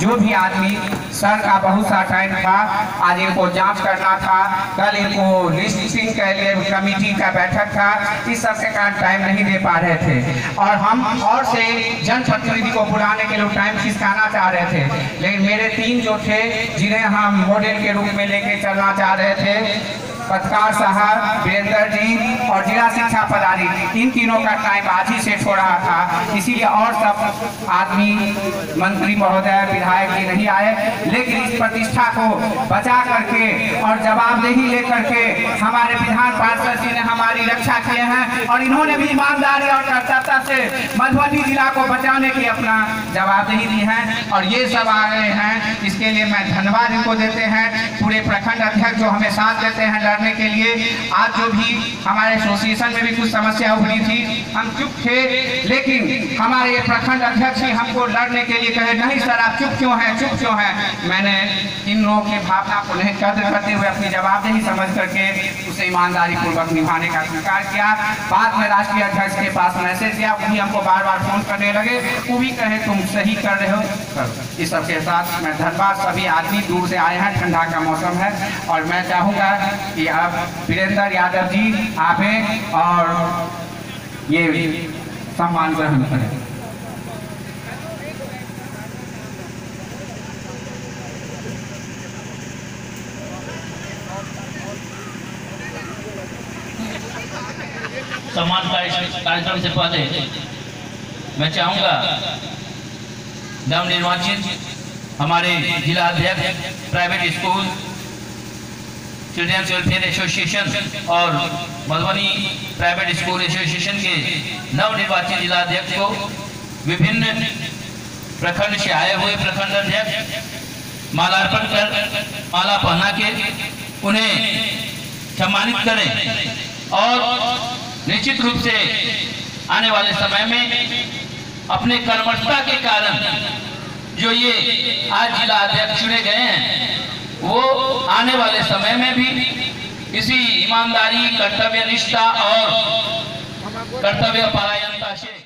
जो भी आदमी सर का बहुत सा टाइम था, आज इनको जांच करना था, कल इनको लिस्टिंग के लिए कमेटी का बैठक था, इस सब के कारण टाइम नहीं दे पा रहे थे और हम और से जनप्रतिनिधि को बुलाने के लिए टाइम खिसकाना चाह रहे थे। लेकिन मेरे 3 जो थे जिन्हें हम मॉडल के रूप में लेके चलना चाह रहे थे, पत्रकार साहब, वीरेंद्र जी और जिला शिक्षा पदाधिकारी, इन तीनों का टाइम आज ही सेट हो रहा था, इसीलिए और सब आदमी मंत्री महोदय विधायक जी नहीं आए। लेकिन इस प्रतिष्ठा को बचा करके और जवाबदेही लेकर के हमारे विधान पार्षद जी ने हमारी रक्षा किए हैं और इन्होंने भी ईमानदारी और कर्तव्यता से मधुबनी जिला को बचाने की अपना जवाबदेही दी है और ये सब आ गए हैं। इसके लिए मैं धन्यवाद इनको देते हैं। पूरे प्रखंड अध्यक्ष जो हमें साथ देते हैं लड़ने के लिए। आज जो भी हमारे एसोसिएशन में भी कुछ समस्या उभरी थी, हम चुप थे, लेकिन हमारे प्रखंड अध्यक्ष ही हमको लड़ने के लिए कहे, नहीं सर आप चुप क्यों हैं, चुप क्यों हैं। मैंने इन लोगों की भावना को नहीं कदर करते हुए अपनी जवाबदेही समझ करके उसे ईमानदारी पूर्वक निभाने का स्वीकार किया। बाद में राष्ट्रीय अध्यक्ष के पास मैसेज दिया, वो भी हमको बार बार फोन करने लगे, वो भी कहे तुम सही कर रहे हो। इस सबके साथ मैं धन्यवाद। सभी आदमी दूर से आए हैं, ठंडा का मौसम है और मैं चाहूँगा कि अब वीरेंद्र यादव जी आए और ये सम्मान ग्रहण करें। सम्मान कार्यक्रम से पहले मैं चाहूंगा नवनिर्वाचित हमारे जिला अध्यक्ष private school children's welfare association और मधुबनी प्राइवेट स्कूल एसोसिएशन के नवनिर्वाचित जिला अध्यक्ष को विभिन्न प्रखंड से आए हुए प्रखंड अध्यक्ष मालार्पण कर माला पहना के उन्हें सम्मानित करें और निश्चित रूप से आने वाले समय में अपने कर्मठता के कारण जो ये आज जिला अध्यक्ष चुने गए हैं, वो आने वाले समय में भी इसी ईमानदारी, कर्तव्य निष्ठा और कर्तव्य परायणता से